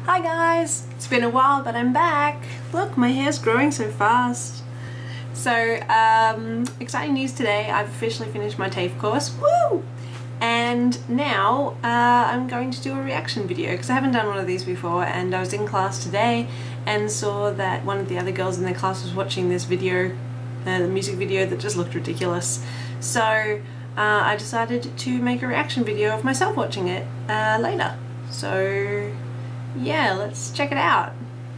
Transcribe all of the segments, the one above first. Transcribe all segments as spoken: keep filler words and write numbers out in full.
Hi guys! It's been a while but I'm back. Look, my hair's growing so fast. So, um, exciting news today. I've officially finished my TAFE course. Woo! And now uh, I'm going to do a reaction video because I haven't done one of these before, and I was in class today and saw that one of the other girls in their class was watching this video, uh, the music video that just looked ridiculous. So uh, I decided to make a reaction video of myself watching it uh, later. So yeah, let's check it out.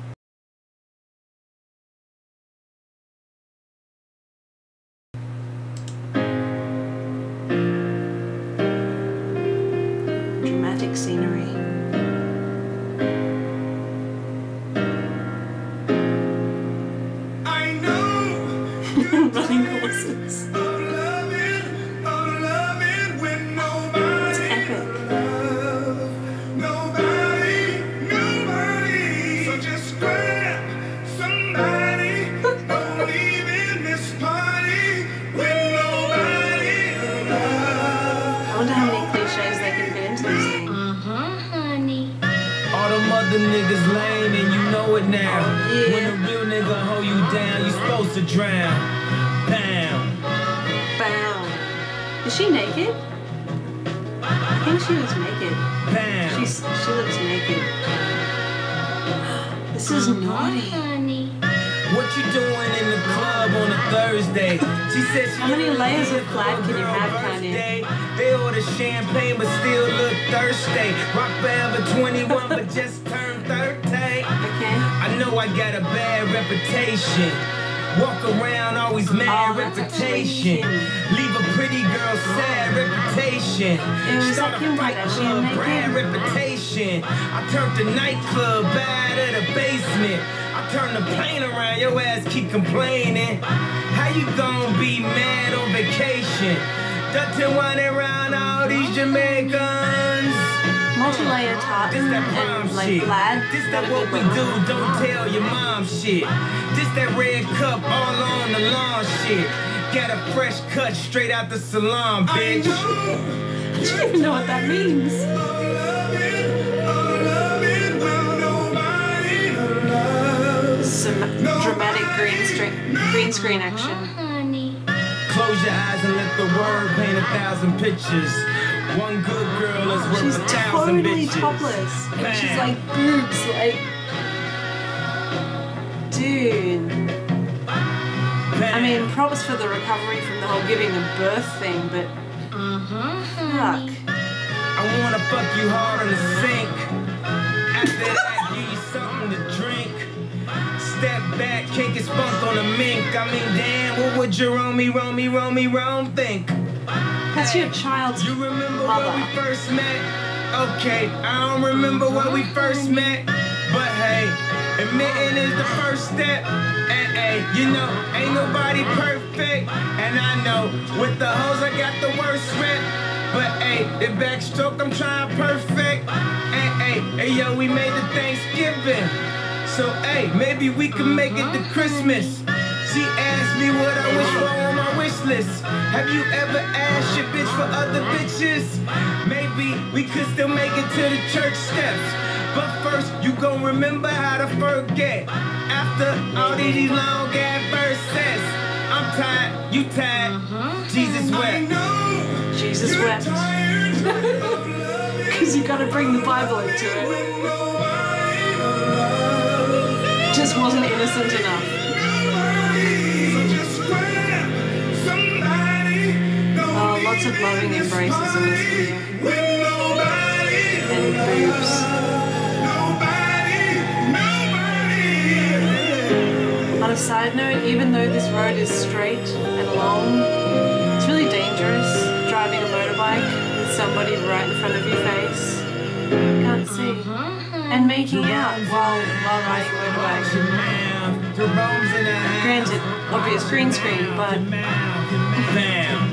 Dramatic scenery. I know running horses. of loving, of loving when nobody It's epic. love, nobody, nobody. So just grab somebody, don't leave in this party when nobody love. I wonder how many cliches they can fit into this thing. All them other niggas lame and you know it now. Yeah. When a real nigga hold you down, you supposed to drown. Bam. Bow. Is she naked? I think she looks naked. Bam. She's she looks naked. This is naughty. What you doing in the club on a Thursday? She said she How many on layers of her plaid can you girl have, Kanye? birthday. They order champagne but still look thirsty. Rock forever twenty-one but just turned thirty. Okay. I know I got a bad reputation. Walk around always mad Oh, that's reputation. actually Kim. Leave a pretty girl sad reputation. It was Start like a Kim fight Kardashian club, naked. brand reputation. I turned the nightclub bad at the basement. I turned the plane around, your ass keep complaining. How you gon' be mad on vacation? Dutton whining around all these Jamaicans. Multi-layer tartan This that prom and like shit. plaid. This Got that a what good we look. do, don't tell your mom shit. This that red cup all on the lawn shit. Got a fresh cut straight out the salon, bitch. I don't even know what that means. Of loving, of loving when nobody love. Some dramatic green screen green screen action. Close your eyes and let the word paint a thousand pictures. One good girl is worth She's a thousand totally bitches. topless. And she's Bam. like boobs, like dude. Bam. I mean, props for the recovery from the whole giving a birth thing, but fuck. I wanna fuck you hard on the sink. After that, give you something to drink. Step back, cake is spunk on a mink. I mean, damn, what would Jerome, Romy, Romy, Rome think? That's your child's You remember mother. when we first met? Okay, I don't remember when we first met. But hey, admitting is the first step. And hey, you know, ain't nobody perfect. And I know, with the hoes I got the worst rep. But hey, the backstroke I'm trying perfect. And hey, hey yo, we made the Thanksgiving. So hey, maybe we can make it to Christmas. She asked me what I wish for on my wish list. Have you ever asked your bitch for other bitches? Maybe we could still make it to the church steps. But first, you gon' remember how to forget. After all these long ass verses, I'm tired, you tired, Jesus I wept. know Jesus you're wept. tired of loving Because you gotta bring the Bible into it. when nobody love. Just wasn't innocent enough. So just grab somebody, don't Oh, lots of loving embraces in this video. when nobody And boobs. nobody, nobody. On a side note, even though this road is straight and long, it's really dangerous driving a motorbike with somebody right in front of your face. You can't see. And making out while, while riding a motorbike. Jerome's in the house. Granted, obvious green screen, but Bam.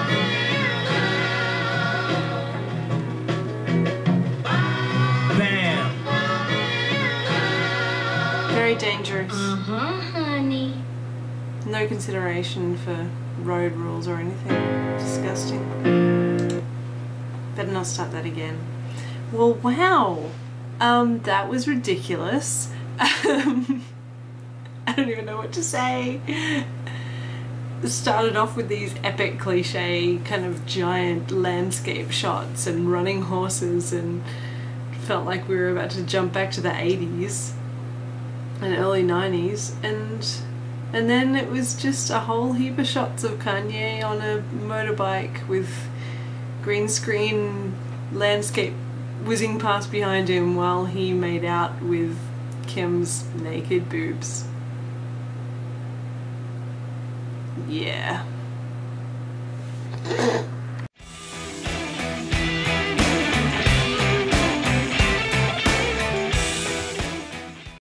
Bam. very dangerous. No consideration for road rules or anything. Disgusting. Better not start that again. Well, wow. Um, that was ridiculous. Um, I don't even know what to say. Started off with these epic cliche kind of giant landscape shots and running horses, and felt like we were about to jump back to the eighties and early nineties, and and then it was just a whole heap of shots of Kanye on a motorbike with green screen landscape whizzing past behind him while he made out with Kim's naked boobs. Yeah.